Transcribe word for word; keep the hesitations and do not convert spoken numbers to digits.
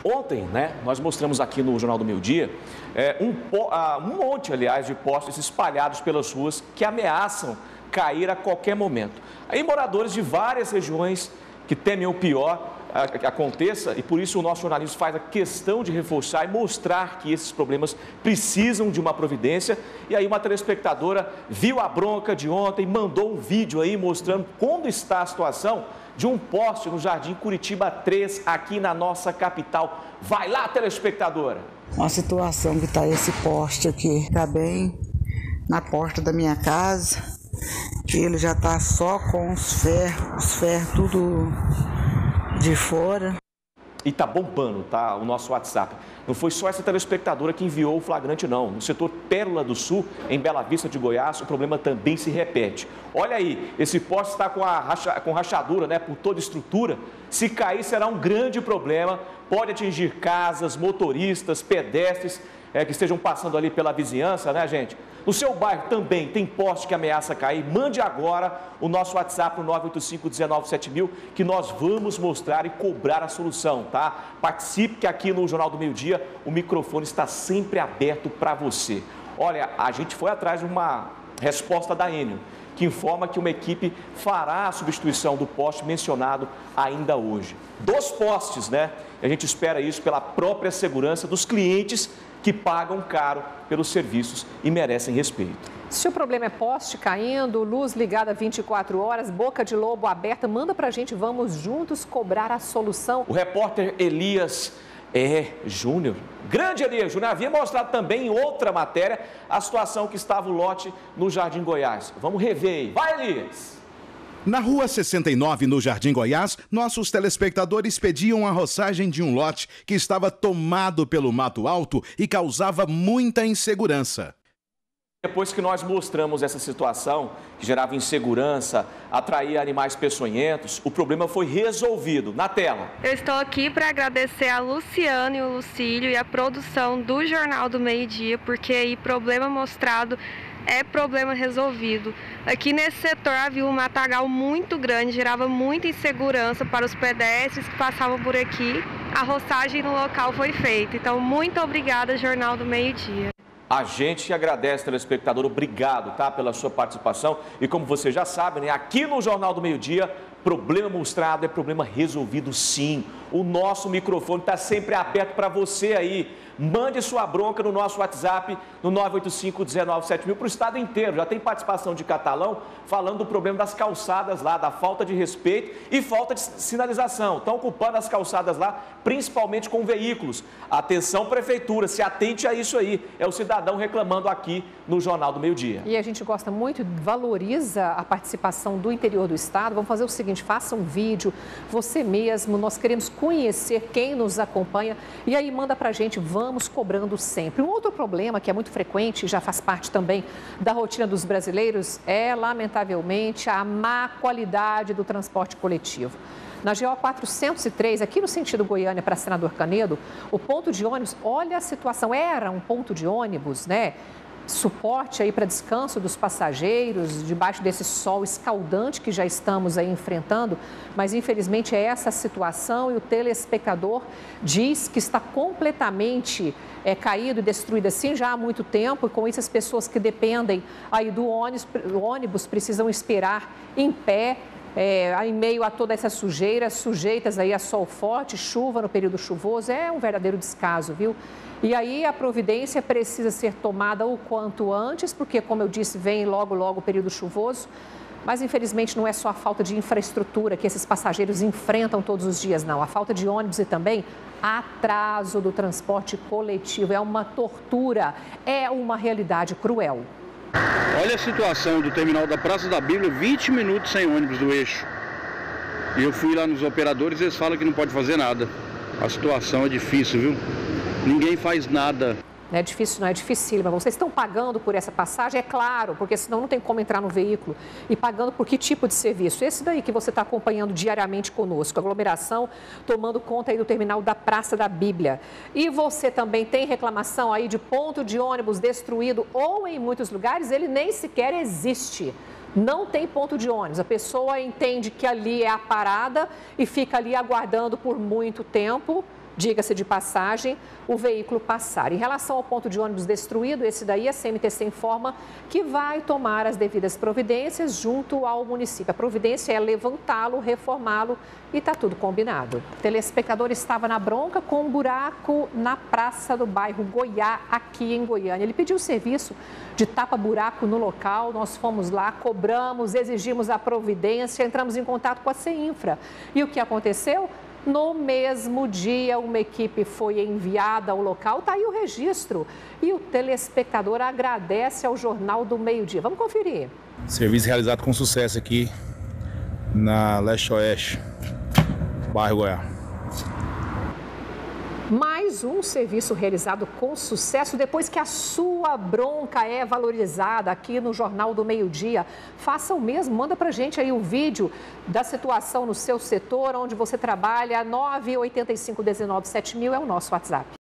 Ontem, né, nós mostramos aqui no Jornal do Meio Dia é, um, um monte, aliás, de postes espalhados pelas ruas que ameaçam cair a qualquer momento. Aí moradores de várias regiões que temem o pior que aconteça, e por isso o nosso jornalismo faz a questão de reforçar e mostrar que esses problemas precisam de uma providência. E aí uma telespectadora viu a bronca de ontem, mandou um vídeo aí mostrando como está a situação de um poste no Jardim Curitiba três, aqui na nossa capital. Vai lá, telespectadora! Uma situação que está esse poste aqui, está bem na porta da minha casa, que ele já está só com os ferros, os ferros tudo de fora. E tá bombando, tá? O nosso WhatsApp. Não foi só essa telespectadora que enviou o flagrante, não. No setor Pérola do Sul, em Bela Vista de Goiás, o problema também se repete. Olha aí, esse poste está com, a racha, com rachadura, né, por toda a estrutura. Se cair, será um grande problema. Pode atingir casas, motoristas, pedestres é, que estejam passando ali pela vizinhança, né, gente? No seu bairro também tem poste que ameaça cair? Mande agora o nosso WhatsApp no nove oito cinco, um nove sete mil, que nós vamos mostrar e cobrar a solução, tá? Participe, que aqui no Jornal do Meio Dia o microfone está sempre aberto para você. Olha, a gente foi atrás de uma resposta da Enel, que informa que uma equipe fará a substituição do poste mencionado ainda hoje. Dos postes, né? A gente espera isso pela própria segurança dos clientes que pagam caro pelos serviços e merecem respeito. Se o problema é poste caindo, luz ligada vinte e quatro horas, boca de lobo aberta, manda pra gente, vamos juntos cobrar a solução. O repórter Elias é, Júnior, grande Elias Júnior, havia mostrado também em outra matéria a situação que estava o lote no Jardim Goiás. Vamos rever aí. Vai, Elias! Na rua sessenta e nove, no Jardim Goiás, nossos telespectadores pediam a roçagem de um lote que estava tomado pelo mato alto e causava muita insegurança. Depois que nós mostramos essa situação, que gerava insegurança, atraía animais peçonhentos, o problema foi resolvido. Na tela. Eu estou aqui para agradecer a Luciano e o Lucílio e a produção do Jornal do Meio Dia, porque aí problema mostrado é problema resolvido. Aqui nesse setor havia um matagal muito grande, gerava muita insegurança para os pedestres que passavam por aqui. A roçagem no local foi feita. Então, muito obrigada, Jornal do Meio Dia. A gente agradece, telespectador, obrigado, tá, pela sua participação. E como você já sabe, né, aqui no Jornal do Meio Dia, problema mostrado é problema resolvido, sim. O nosso microfone está sempre aberto para você aí. Mande sua bronca no nosso WhatsApp, no nove oito cinco, um nove sete mil, para o estado inteiro. Já tem participação de Catalão falando do problema das calçadas lá, da falta de respeito e falta de sinalização. Estão ocupando as calçadas lá, principalmente com veículos. Atenção, prefeitura, se atente a isso aí. É o cidadão reclamando aqui no Jornal do Meio Dia. E a gente gosta muito, valoriza a participação do interior do estado. Vamos fazer o seguinte, faça um vídeo, você mesmo, nós queremos conhecer quem nos acompanha. E aí manda pra gente, vamos Vamos cobrando sempre. Um outro problema que é muito frequente, já faz parte também da rotina dos brasileiros, é, lamentavelmente, a má qualidade do transporte coletivo. Na G O quatrocentos e três, aqui no sentido Goiânia para Senador Canedo, o ponto de ônibus, olha a situação, era um ponto de ônibus, né? Suporte aí para descanso dos passageiros, debaixo desse sol escaldante que já estamos aí enfrentando, mas infelizmente é essa a situação e o telespectador diz que está completamente é, caído e destruído assim já há muito tempo, e com isso as pessoas que dependem aí do ônibus, do ônibus precisam esperar em pé, É, em meio a toda essa sujeira, sujeitas aí a sol forte, chuva no período chuvoso, é um verdadeiro descaso, viu? E aí a providência precisa ser tomada o quanto antes, porque, como eu disse, vem logo, logo o período chuvoso, mas infelizmente não é só a falta de infraestrutura que esses passageiros enfrentam todos os dias, não. A falta de ônibus e também atraso do transporte coletivo, é uma tortura, é uma realidade cruel. Olha a situação do terminal da Praça da Bíblia, vinte minutos sem ônibus do eixo. E eu fui lá nos operadores e eles falam que não pode fazer nada. A situação é difícil, viu? Ninguém faz nada. É difícil, não é difícil, mas vocês estão pagando por essa passagem, é claro, porque senão não tem como entrar no veículo. E pagando por que tipo de serviço? Esse daí que você está acompanhando diariamente conosco, aglomeração tomando conta aí do terminal da Praça da Bíblia. E você também tem reclamação aí de ponto de ônibus destruído ou em muitos lugares ele nem sequer existe. Não tem ponto de ônibus, a pessoa entende que ali é a parada e fica ali aguardando por muito tempo. diga-se de passagem, o veículo passar. Em relação ao ponto de ônibus destruído, esse daí a C M T C informa que vai tomar as devidas providências junto ao município. A providência é levantá-lo, reformá-lo e está tudo combinado. O telespectador estava na bronca com um buraco na praça do bairro Goiá, aqui em Goiânia. Ele pediu serviço de tapa-buraco no local, nós fomos lá, cobramos, exigimos a providência, entramos em contato com a CEINFRA. E o que aconteceu? No mesmo dia, uma equipe foi enviada ao local, está aí o registro. E o telespectador agradece ao Jornal do Meio-Dia. Vamos conferir. Serviço realizado com sucesso aqui na Leste-Oeste, bairro Goiás. Mais um serviço realizado com sucesso depois que a sua bronca é valorizada aqui no Jornal do Meio-Dia. Faça o mesmo, manda pra gente aí o vídeo da situação no seu setor, onde você trabalha. Nove oito cinco um nove sete mil é o nosso WhatsApp.